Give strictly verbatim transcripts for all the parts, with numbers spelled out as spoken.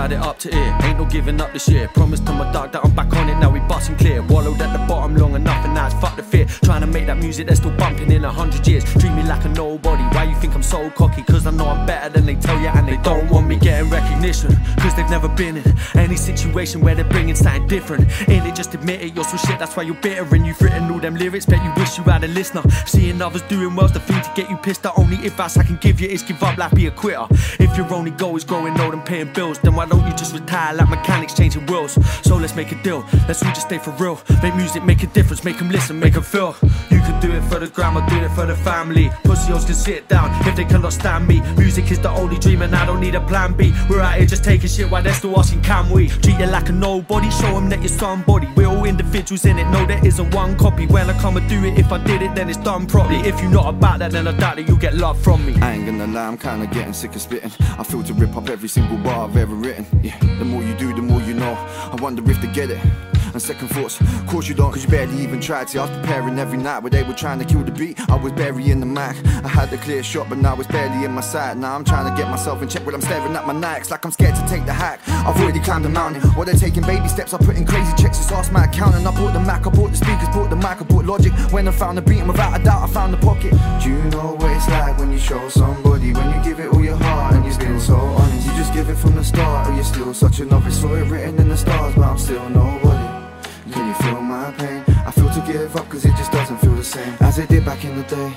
had it up to here, ain't no giving up this year. Promised to my dog that I'm back on it, now we busting clear. Wallowed at the bottom long enough and now it's fuck the fear. Trying to make that music that's still bumping in a hundred years. Treat me like a nobody, why you think I'm so cocky? Cause I know I'm better than they tell you, and they don't want me getting recognition, cause they've never been in any situation where they're bringing something different. In it, just admit it, you're so shit, that's why you're bitter. And you've written all them lyrics, bet you wish you had a listener. Seeing others doing well's the thing to get you pissed. The only advice I can give you is give up, like be a quitter. If your only goal is growing old and paying bills, then why don't you just retire like mechanics changing wheels? So let's make a deal, let's all just stay for real. Make music, make a difference, make them listen, make them feel. You can do it for the gram, I'll do it for the family. Pussyos can sit down if they cannot stand me. Music is the only dream and I don't need a plan B. We're out here just taking shit while they're still asking can we? Treat you like a nobody, show them that you're somebody. We're all individuals in it, no there isn't one copy. When I come and do it, if I did it then it's done properly. If you're not about that then I doubt that you'll get love from me. I ain't gonna lie, I'm kinda getting sick of spitting. I feel to rip up every single bar I've ever written. Yeah, the more you do, the more you know. I wonder if they get it. And second thoughts, of course you don't, cause you barely even tried to. I was preparing every night where they were trying to kill the beat. I was burying the mic, I had the clear shot, but now it's barely in my sight. Now I'm trying to get myself in check when I'm staring at my Nikes, like I'm scared to take the hack. I've already climbed the mountain, while they're taking baby steps, I put in crazy checks. Just ask my accountant. I bought the Mac, I bought the speakers, bought the mic, I bought Logic. When I found the beat, and without a doubt I found the pocket. Do you know what it's like when you show somebody, when you give it all your heart and you've been so honest? You just give it from the start, or you're still such a novice. Saw it written in the stars, but I'm still nobody. Can you feel my pain? I feel to give up cause it just doesn't feel the same as it did back in the day.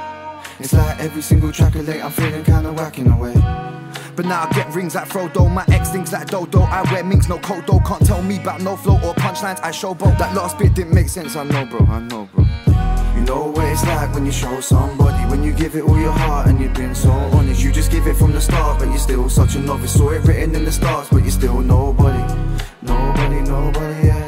It's like every single track I late I'm feeling kinda whack in a way. But now I get rings like Frodo, my ex thinks like Dodo. I wear minks, no Kodo, can't tell me about no flow or punchlines, I showboat. That last bit didn't make sense, I know bro, I know bro. You know what it's like when you show somebody, when you give it all your heart and you've been so honest. You just give it from the start, but you're still such a novice. Saw it written in the stars, but you're still nobody. Nobody, nobody, yeah.